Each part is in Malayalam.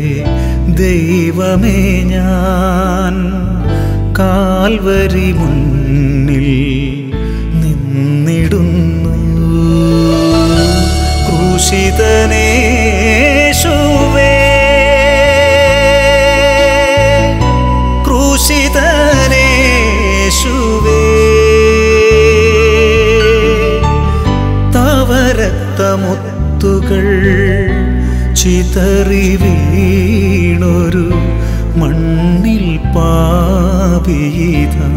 ദൈവമേ ഞാൻ കാൽവരി മുന്നിൽ നിന്നിടുന്നു. ക്രൂശിതനേശുവേ ക്രൂശിതനേശുവേ തവ രക്തമുത്തുകൾ ചിതറി വീണൊരു മണ്ണിൽ പാപിയിതാ.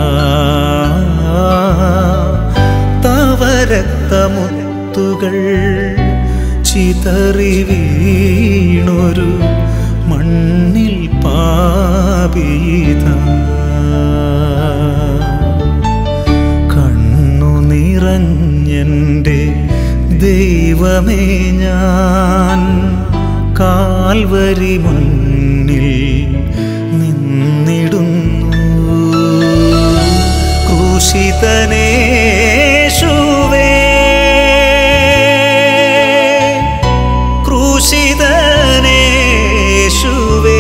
തവ രക്തമുത്തുകൾ ചിതറി വീണൊരു മണ്ണിൽ പാപിയിതാ. കണ്ണു നിറഞ്ഞെൻ്റെ ദൈവമേ ഞാൻ കാൽവരി മുന്നിൽ നിന്നിടുന്നു. ക്രൂശിതനേശുവേ ക്രൂശിതനേശുവേ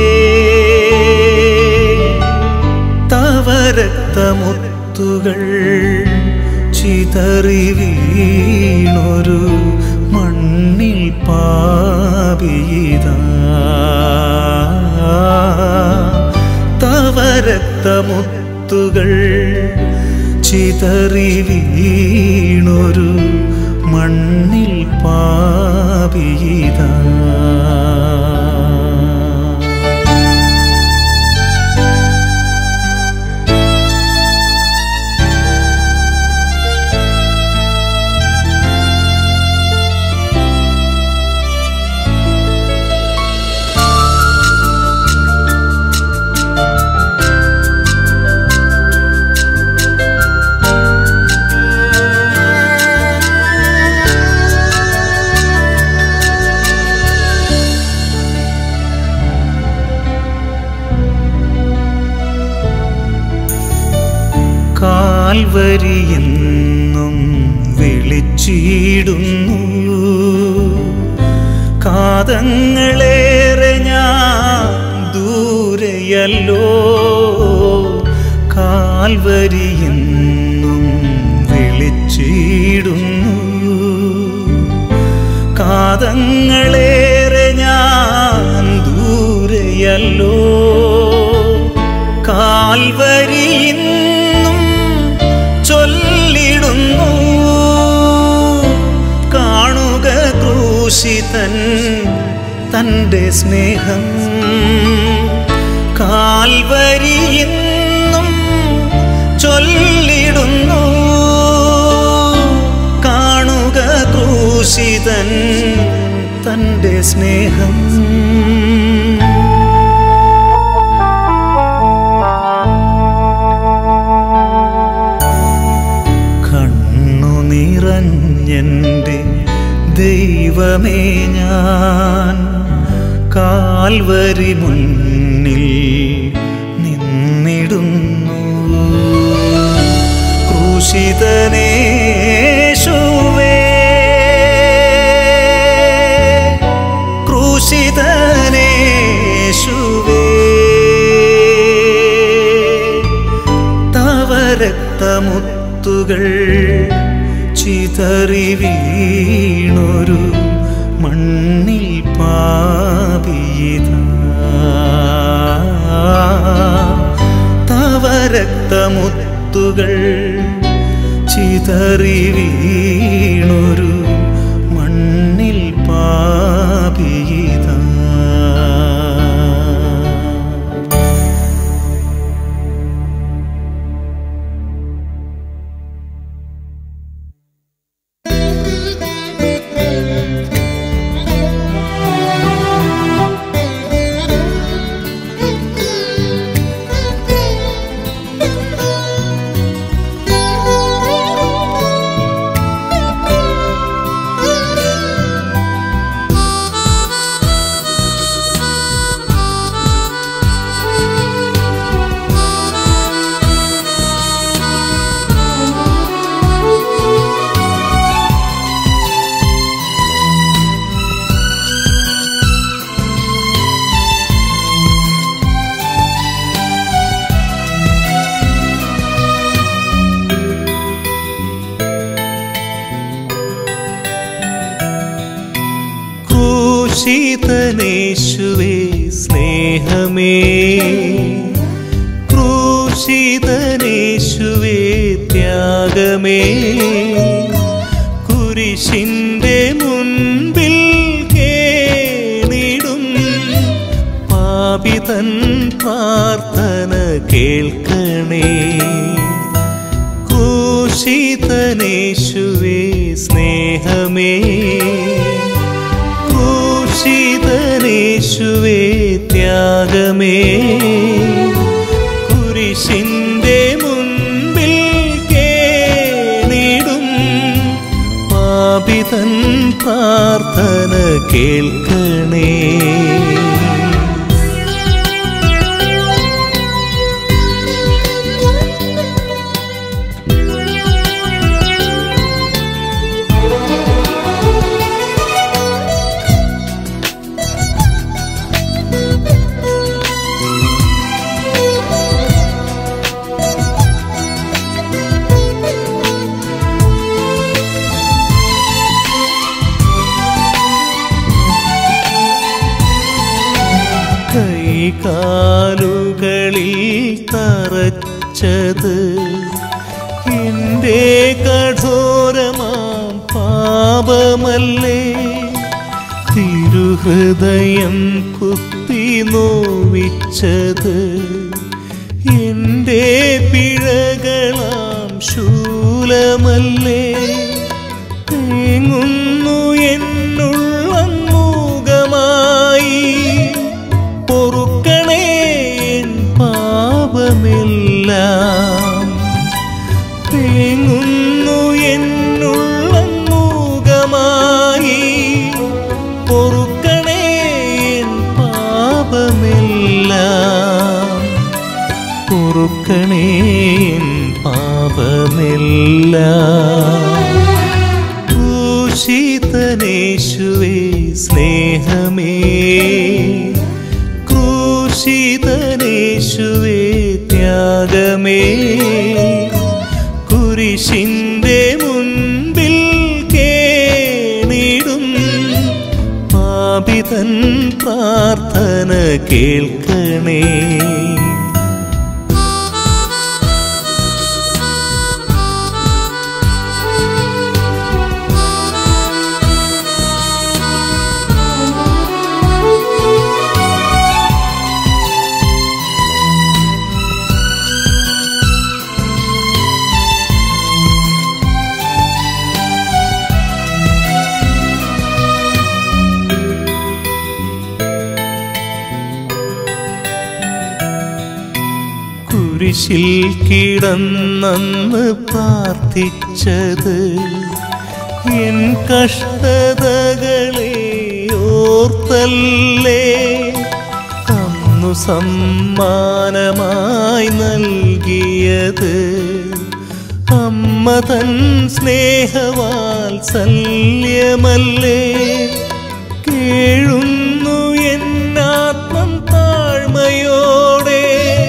തവ രക്തമുത്തുകൾ ചിതറി വീണൊരു മണ്ണിൽ പാപിയിതാ. തവ രക്തമുത്തുകൾ ചിതറി വീണൊരു മണ്ണിൽ പാപിയിതാ. കാൽവരിയെന്നും വിളിച്ചിടുന്നു. കാതങ്ങളേറെ ഞാൻ ദൂരെയല്ലോ. കാൽവരിയെന്നും വിളിച്ചിടുന്നു. കാതങ്ങളേറെ ഞാൻ ദൂരെയല്ലോ. കാൽവരിയെന്നും ചൊല്ലിടുന്നു. കാണുക ക്രൂശിതൻ തൻ്റെ സ്നേഹം. കാൽവരിയെന്നും ചൊല്ലിടുന്നു. കാണുക ക്രൂശിതൻ തൻ്റെ സ്നേഹം. നിറഞ്ഞെൻ്റെ ദൈവമേ ഞാൻ കാൽവരി മുന്നിൽ നിന്നിടുന്നു. ക്രൂശിതനേശുവേ ക്രൂശിതനേശുവേ തവ രക്തമുത്തുകൾ ചിതറി വീണൊരു മണ്ണിൽ പാപിയിതാ. തവ രക്തമുത്തുകൾ ചിതറി വീണൊരു മണ്ണിൽ പാപിയിതാ. ക്രൂശിതനേശുവേ സ്നേഹമേ, ക്രൂശിതനേശുവേ ത്യാഗമേ, കുരിശിന്റെ മുൻപിൽ കേണിടും പാപിതൻ പ്രാർത്ഥന കേൾക്കണേ. ക്രൂശിതനേശുവേ സ്നേഹമേ, ക്രൂശിതനേശുവേ ത്യാഗമേ, കുരിശിന്റെ മുൻപിൽ കേണിടും പാപിതൻ പ്രാർത്ഥന കേൾക്കണേ. കൈകാലുകളിൽ തറച്ചത് എൻ്റെ കഠോരമാം പാപമല്ലേ, തിരുഹൃദയം കുത്തി നോവിച്ചത് എൻ്റെ പിഴകളാം ശൂലമല്ലേ, തേങ്ങുന്നു എന്നുള്ളം മൂകമായി, പൊറുക്കണേ എൻ പാപമെല്ലാം, തേങ്ങുന്നു എന്നുള്ളം മൂകമായി, പൊറുക്കണേ എൻ പാപമെല്ലാം, പൊറുക്കണേ എൻ പാപമെല്ലാം. ക്രൂശിതനേശുവേ സ്നേഹമേ, ക്രൂശിതനേശുവേ ത്യാഗമേ, കുരിശിന്റെ മുൻപിൽ കേണിടും പാപിതൻ പ്രാർത്ഥന കേൾക്കണേ. കുരിശിൽ കിടന്നന്ന് പ്രാർത്ഥിച്ചത് എൻ കഷ്ടതകളെ ഓർത്തല്ലേ, അന്നു സമ്മാനമായി നൽകിയത് അമ്മ തൻ സ്നേഹവാത്സല്യമല്ലേ, കേഴുന്നു എന്നാത്മം താഴ്മയോടെ,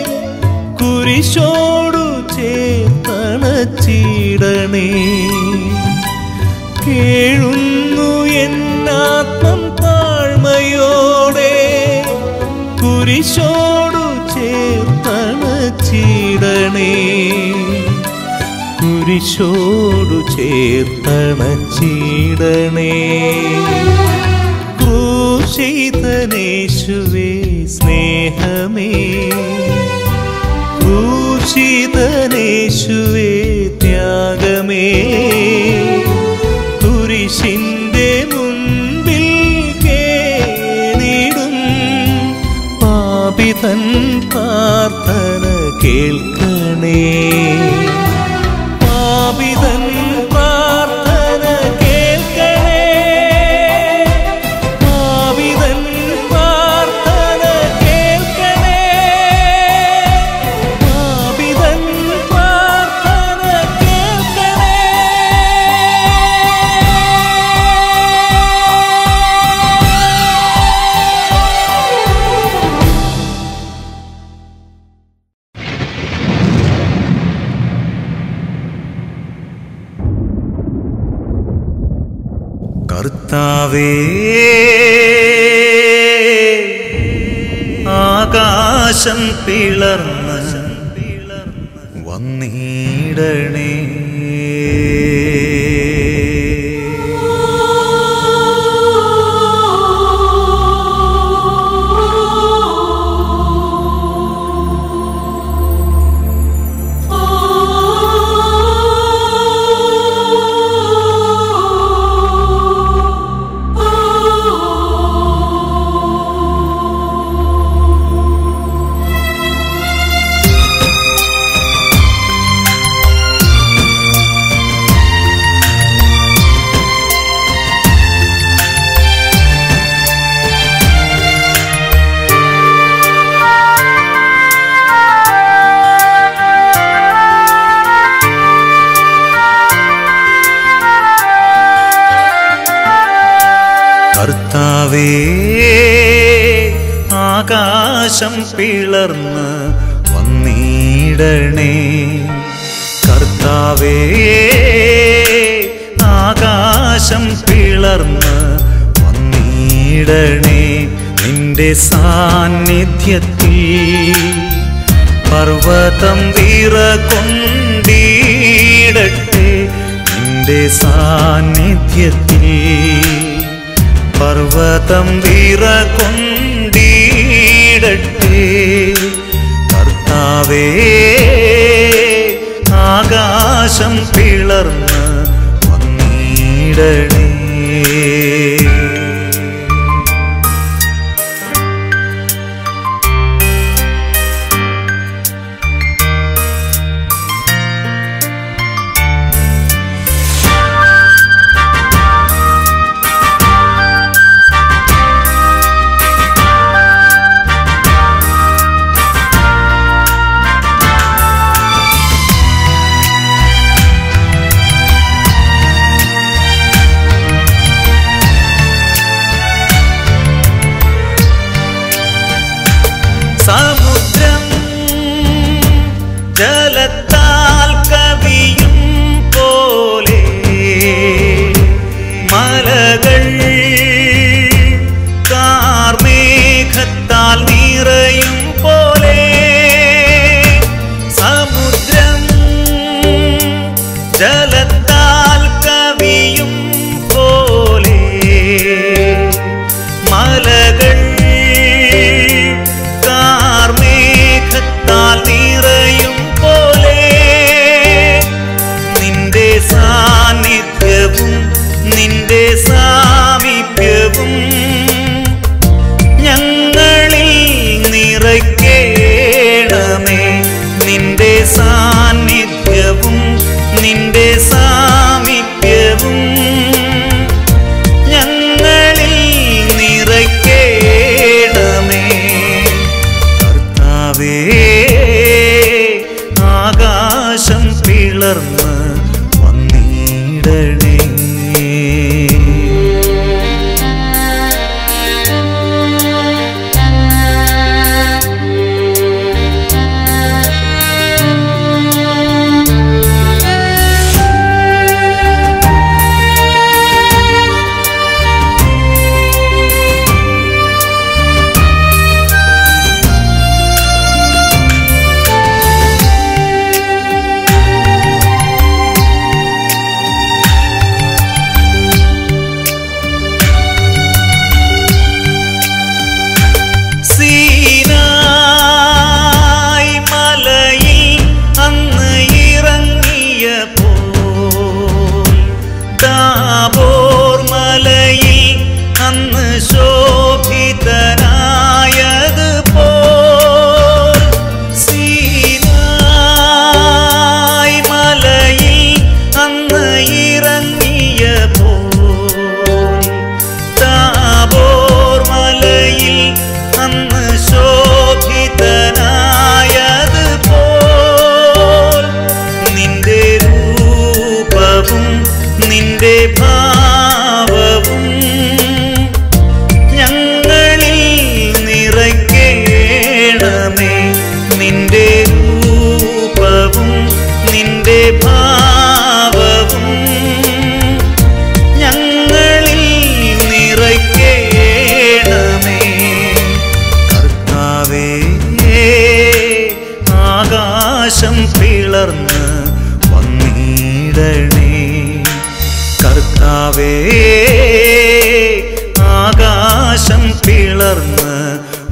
കുരിശോടു ചേർത്തണച്ചിടണേ, കേഴുന്നു എന്നാത്മം താഴ്മയോടെ, കുരിശോടു ചേർത്തണച്ചിടണേ, കുരിശോടു ചേർത്തണച്ചിടണേ. ക്രൂശിതനേശുവേ സ്നേഹമേ, ക്രൂശിതനേശുവേ ത്യാഗമേ, കുരിശിന്റെ മുൻപിൽ കേണിടും പാപിതൻ പ്രാർത്ഥന കേൾക്കണേ. പാപിതൻ പ്രാർത്ഥന കേൾക്കണേ, പാപിതൻ പ്രാർത്ഥന കേൾക്കണേ, പാപിതൻ പ്രാർത്ഥന കേൾക്കണേ. കർത്താവേ ആകാശം പിളർന്ന് വന്നിടണേ. കർത്താവേ, ആകാശം പിളർന്ന് വന്നിടണേ. കർത്താവേ, ആകാശം പിളർന്ന് വന്നിടണേ. നിന്റെ സാന്നിധ്യത്തിൽ പർവ്വതം വിറകൊണ്ടിടട്ടെ. നിന്റെ സാന്നിധ്യത്തിൽ പർവ്വതം വിറകൊണ്ടിടട്ടെ. കർത്താവേ, ആകാശം പിളർന്ന് വന്നിടണേ. സമുദ്രം ജലത്താൽ കവിയും പോലെ, മലകൾ കാർമേഘത്താൽ നിറയും പോലെ. സമുദ്രം ജലത്താൽ കവിയും പോലെ, മലകൾ കാർമേഘത്താൽ നിറയും പോലെ.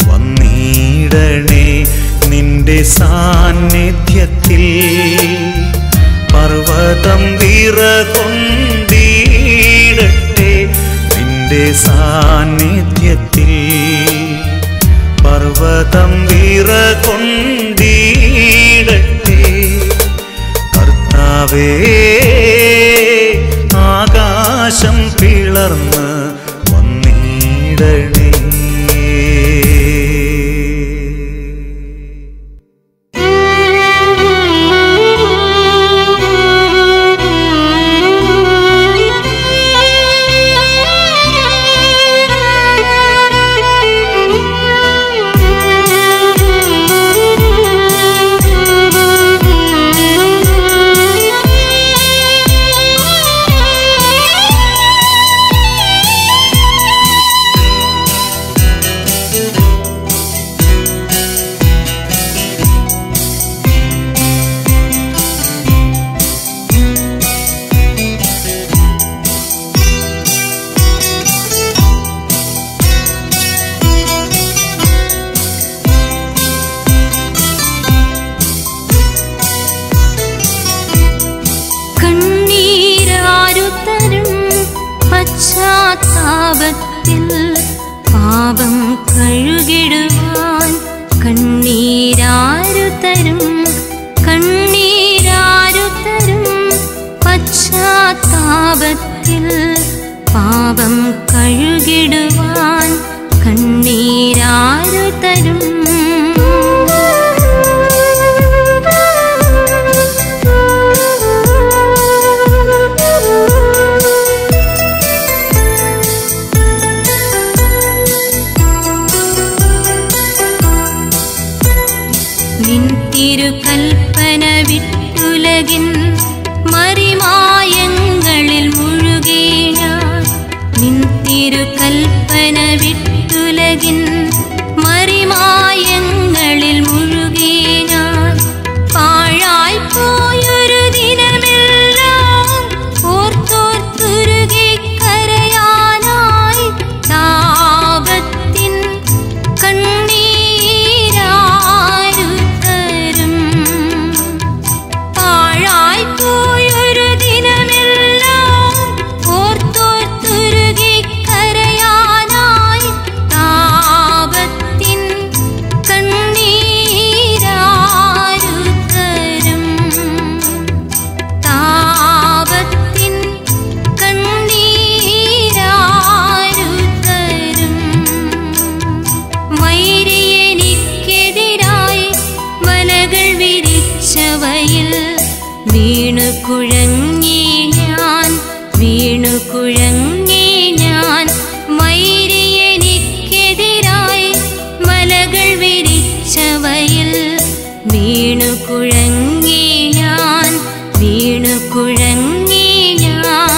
വന്നിടണേ നിന്റെ സാന്നിധ്യത്തിൽ. പർവ്വതം വിറകൊണ്ടിടട്ടെ നിന്റെ സാന്നിധ്യത്തിൽ. പർവ്വതം വിറകൊണ്ടിടട്ടെ കർത്താവേ. ആകാശം പിളർന്ന് വന്നിടണേ. പശ്ചാത്താപത്തിൽ പാപം കഴുകിടുവാൻ കണ്ണീരാരുതരും കണ്ണീരാരുതരും. പശ്ചാത്താപത്തിൽ പാപം കഴുകിടുവാൻ കണ്ണീരാരുതരും. തിരുകൽപ്പന വിട്ടുലകിൻ മറിമായങ്ങളിൽ മുഴുകി ഞാൻ. നിൻ തിരുകൽപ്പന വിട്ടുലകിൻ മറിമായങ്ങളിൽ മുഴുകി ഞാൻ. പാഴായി പോയൊരു ദിനമെല്ലാം ഓർത്തോർത്തുരുകി കരയാനായി താപത്തിൻ കണ്ണീരാരുതരും. പാഴായി പോയൊരു ദിനമെല്ലാം ഓർത്തോർത്തുരുകി കരയാനായി താപത്തിൻ കണ്ണീരാരുതരും. താപത്തിൻ കണ്ണീരാരുതരും. വൈരിയെനിക്കെതിരായി വലകൾ വിരിച്ചവയിൽ വീണു കുഴങ്ങി ഞാൻ വീണു കുഴങ്ങി ഞാൻ. വൈരിയെനിക്കെതിരായി വലകൾ വിരിച്ചവയിൽ വീണു കുഴങ്ങി ഞാൻ വീണു കുഴങ്ങി ഞാൻ.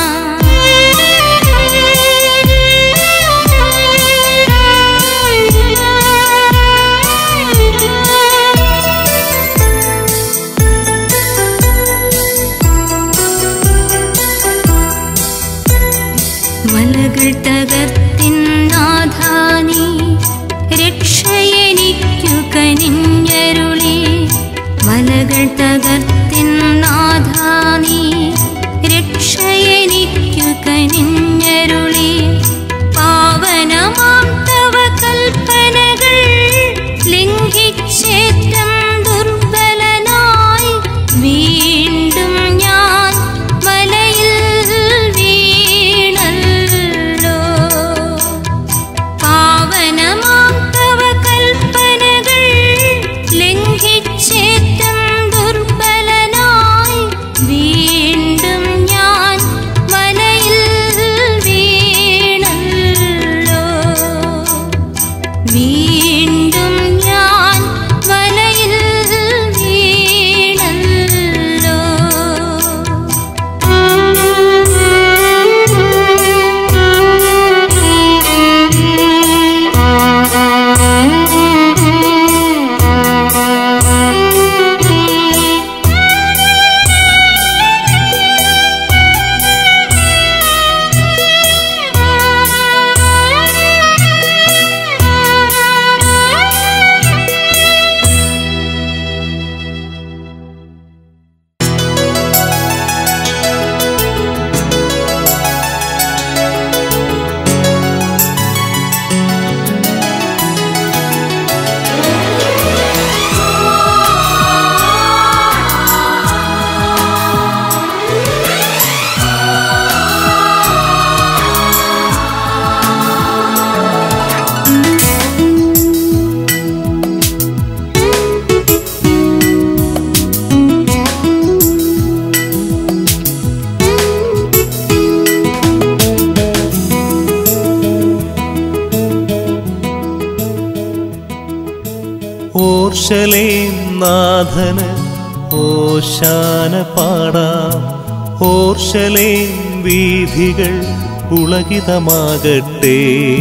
ഓർശലേം നാഥന് ഓശാന പാടാം. ഓർശലേം വീഥികൾ പുളകിതമാകട്ടെ.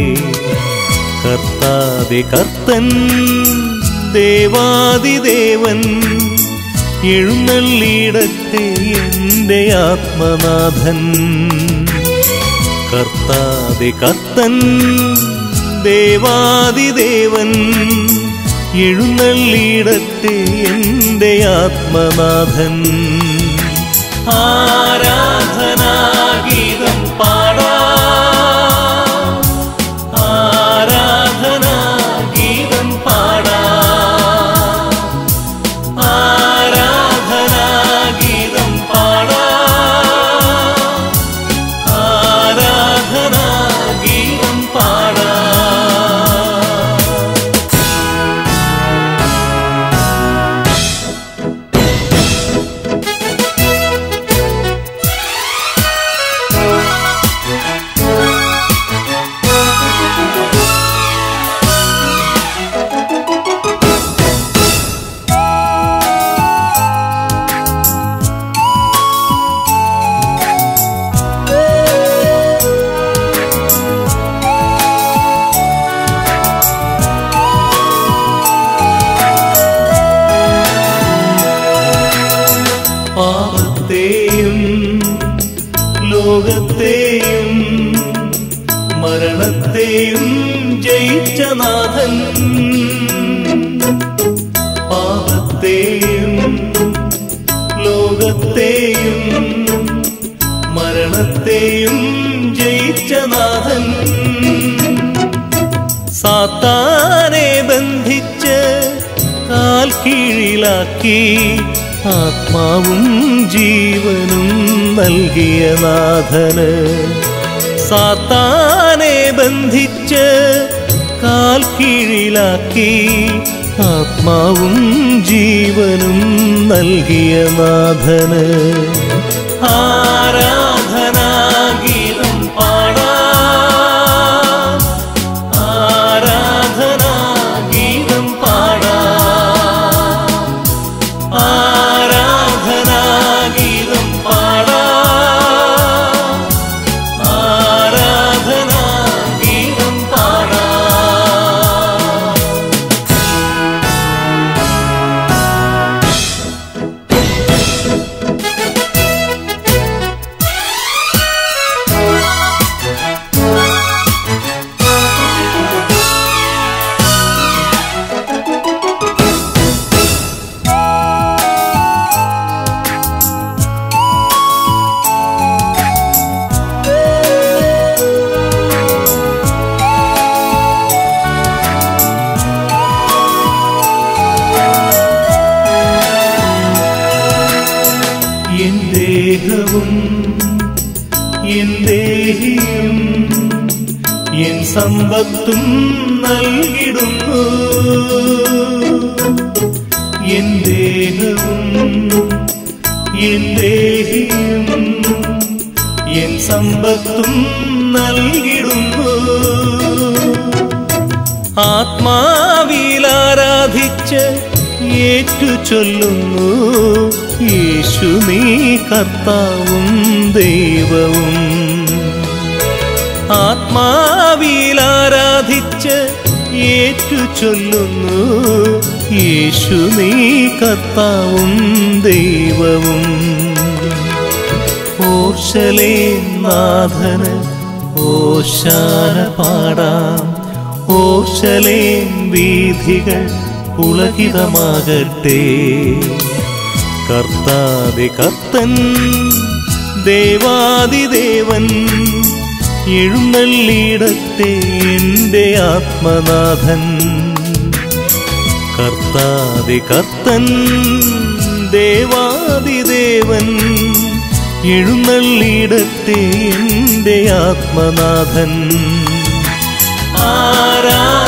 കർത്താവേ കർത്തൻ ദേവാദിദേവൻ എഴുന്നള്ളിയിടട്ടെ എൻ്റെ ആത്മനാഥൻ. കർത്താവേ കർത്തൻ ദേവാദിദേവൻ എഴുന്നള്ളിയിടട്ടെ എൻ്റെ ആത്മനാഥൻ. ആരാധനാഗീതം പാടാം. ആരാധനാഗീതം പാടാം. ആരാധനാഗീതം പാടാം. ആരാധനാഗീതം പാടാം. പാപത്തെയും ലോകത്തെയും മരണത്തെയും ജയിച്ച നാഥൻ. പാപത്തെയും ലോകത്തെയും മരണത്തെയും ജയിച്ച നാഥൻ. സാത്താനെ ബന്ധിച്ച് കാൽ കീഴിലാക്കി ആത്മാവും ജീവനും നൽകിയ നാഥന്. സാത്താനെ ബന്ധിച്ച് കാൽ കീഴിലാക്കി ആത്മാവും ജീവനും നൽകിയ നാഥന്. ആരാധനാഗീതം പാടാം. ആരാധനാഗീതം പാടാം. ആരാധനാഗീതം പാടാം. ആരാധനാഗീതം പാടാം. എൻ ദേഹവും എൻ ദേഹിയും എൻ സമ്പത്തും നൽകിടുന്നു. എൻ ദേഹവും എൻ ദേഹിയും എൻ സമ്പത്തും നൽകിടുന്നു. ആത്മാവിൽ ആരാധിച്ച് ഏറ്റു ചൊല്ലുന്നു, യേശു നീ കർത്താവും ദൈവവും. ആത്മാവിൽ ആരാധിച്ച് ഏറ്റു ചൊല്ലുന്നു, യേശു നീ കർത്താവും ദൈവവും. ഓർശലേം നാഥന് ഓശാന പാടാം. ഓർശലേം വീഥികൾ പുളകിതമാകട്ടെ. കർത്താവേ കർത്തൻ ദേവാദിദേവൻ എഴുന്നള്ളിയിടട്ടെ എൻ്റെ ആത്മനാഥൻ. കർത്താവേ കർത്തൻ ദേവാദിദേവൻ എഴുന്നള്ളിയിടട്ടെ എൻ്റെ ആത്മനാഥൻ. ആരാ